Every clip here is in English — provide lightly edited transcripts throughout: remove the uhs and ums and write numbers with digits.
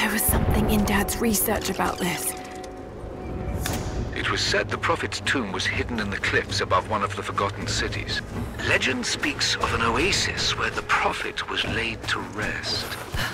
There was something in Dad's research about this. It was said the Prophet's tomb was hidden in the cliffs above one of the forgotten cities. Legend speaks of an oasis where the Prophet was laid to rest.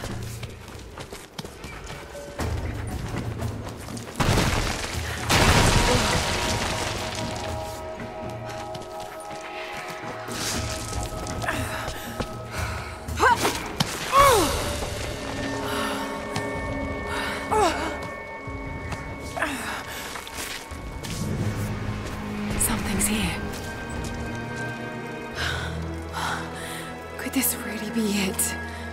Something's here. Could this really be it?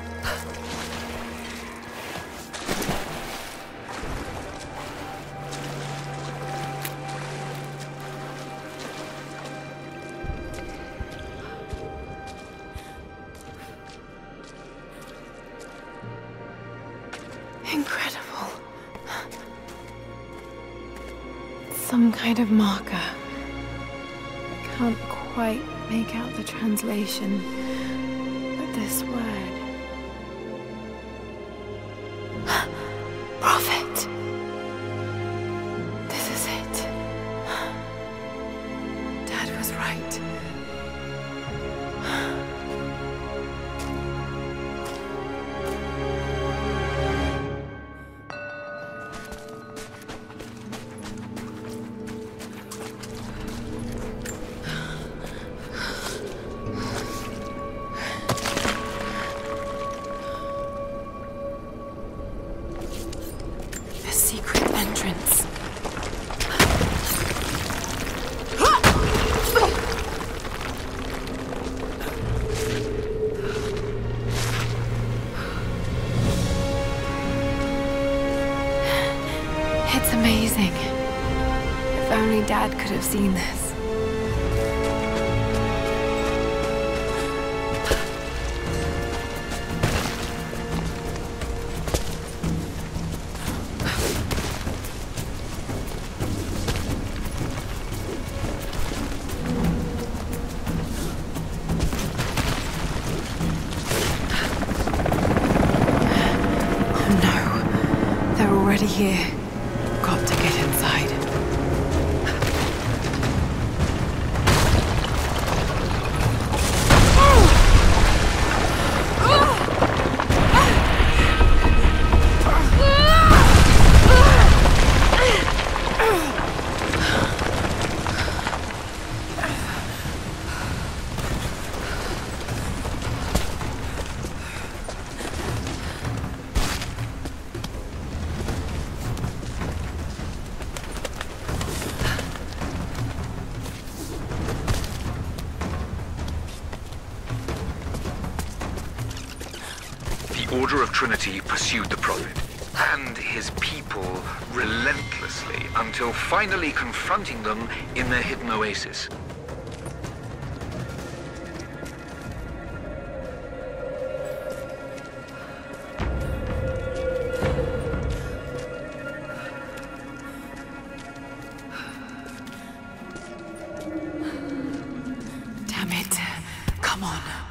Incredible. Some kind of marker. Can't quite make out the translation, but this word... Prophet! This is it. Dad was right. Secret entrance. It's amazing. If only Dad could have seen this. Already here. Got to get inside. The Order of Trinity pursued the Prophet and his people relentlessly until finally confronting them in their hidden oasis. Damn it. Come on.